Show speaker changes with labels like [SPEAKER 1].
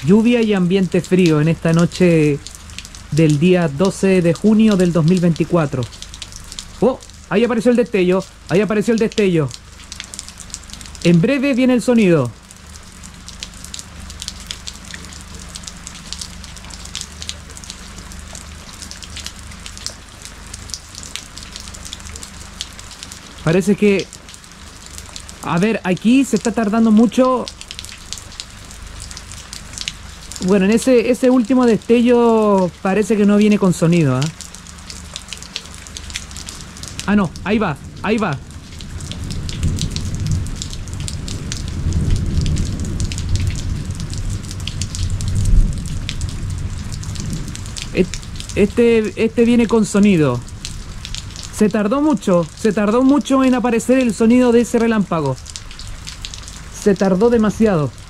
[SPEAKER 1] Lluvia y ambiente frío en esta noche del día 12 de junio del 2024. ¡Oh! Ahí apareció el destello. Ahí apareció el destello. En breve viene el sonido. Parece que... A ver, aquí se está tardando mucho. Bueno, en ese último destello parece que no viene con sonido, ¿eh? Ah, no, ahí va, ahí va. Este viene con sonido. Se tardó mucho en aparecer el sonido de ese relámpago. Se tardó demasiado.